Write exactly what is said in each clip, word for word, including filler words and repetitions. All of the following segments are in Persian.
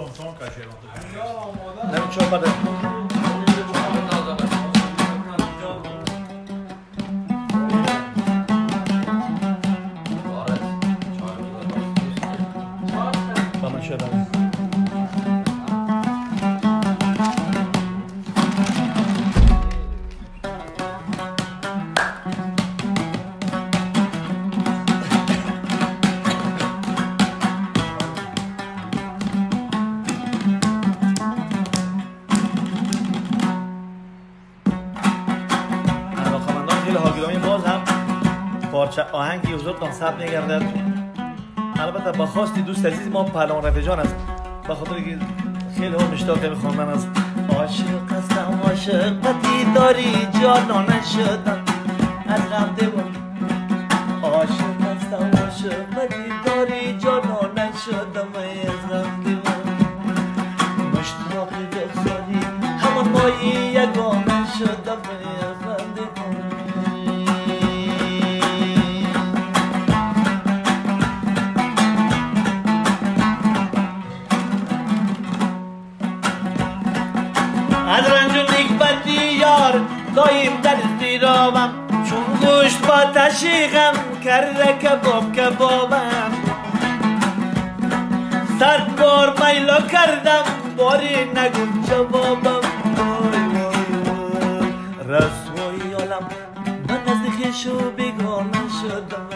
نمی چون بده با من شدم آهنگی حضورتان ثبت می‌گردد. البته با خواست دوست عزیز ما پهلوان رفیجان است، به خاطر که خیلی هم مشتاق به خواندن است. عاشق هستم عاشق قدی داری جانانه شدم از غم دیوان. عاشق هستم عاشق قدی داری جانانه شدم از غم دیوان. مشتاق رخساری همان مایی یگانه شدم از غم دیوان. از رنج و نیکبتی یار دایم در استیرابم، چون گوشت با تشیقم کرده کباب کبابم. صد بار میلا کردم باری نگو جوابم. وای وای وای رسوای عالم من نزدیک شو بیگانه شدم.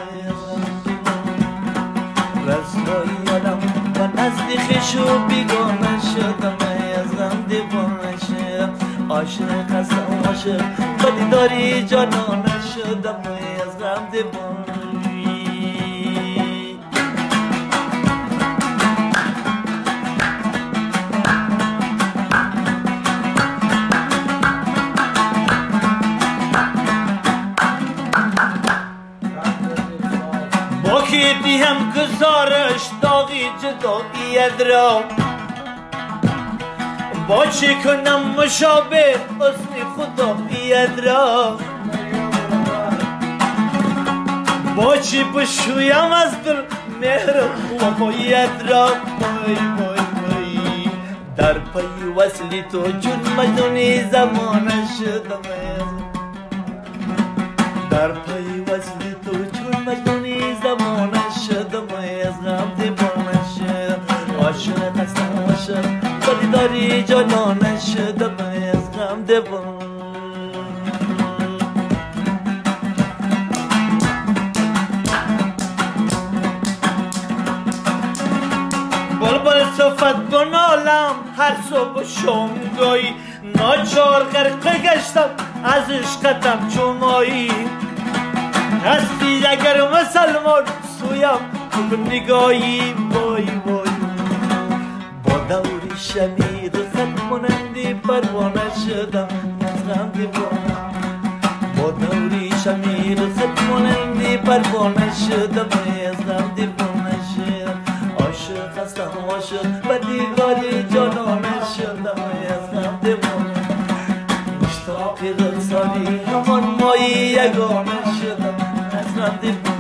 رسوای عالم من نزدیک شو بیگانه شدم از غم دیوانه شدم. عاشق هستم عاشق بدی داری جانانه شدم از غم دیوانه. با کی دیم گزارش داغی جداییت را، با چی کنم مشابه حسن خداییت را. با چی بشویم از دل مهر وفاییت را. وای وای وای در پی وصلی تو جون مجنونی زمانه شدم. در پی وصلی تو جون مجنونی زمانه شدم از غم دیوانه شدم. عاشق هستم عاشق بدی داری جانانه شدم از غم دیوانه. بلبل صفت بنالم هر صبح و شام گاهی، ناچار غرقه گشتم از عشقتم چو ماهی. هستی اگر مسلمان سویم تو نگاهی. وای وای با دوری شمیر خط مانندی پروانه شدم از غم دیوانه. با دوری شمیر خط مانندی پروانه شدم از غم دیوانه شدم. عاشق هستم عاشق بدی داری جانانه شدم از غم دیوانه. مشتاق رخساری همان مایی یگانه شدم از غم دیوانه.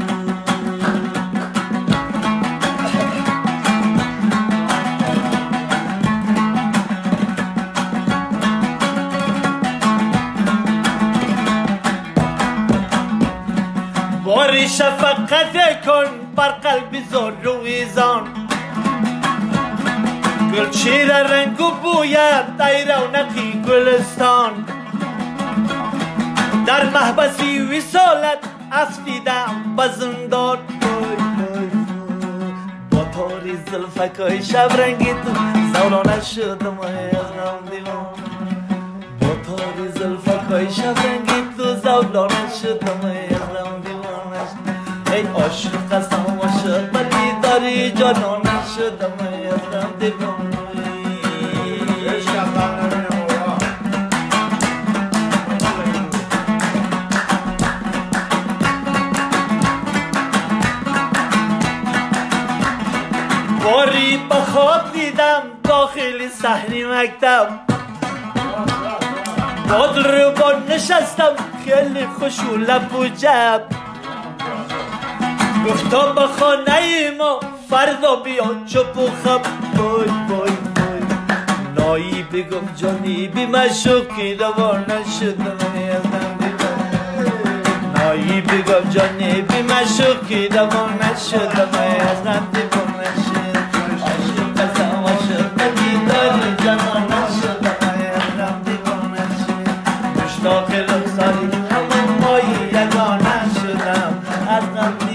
باری شفقت کن بر قلب زار و ویزان. گل چیر رنگ و بوید ای رونقی گلستان. در محبسی وصالت افسیدم به زندان. با تاری زلفکای شب رنگی تو زولانه شدم از غم دیوان. با تاری زلفکای شب رنگی تو زولانه شدم از غم دیوان. ای عاشق هستم عاشق بدی داری جانانه شدم از غم دیوانه. باری به خواب دیدم داخل صحنی مکتب. با دلربا نشستم خیلی خوش و لب و جب. گفتم به خانه ما فردا بیا چپ و خب بای بای بای نایی بگم جانی بی مشوکی دوار نشدم نایی بگم جانی بی مشوکی دوار نشدم از غم دیوار نشد عاشق بزم عاشق ندیداری جوان نشدم از غم دیوار نشد مشتاق رخساری همه مایی یگانه شدم از غم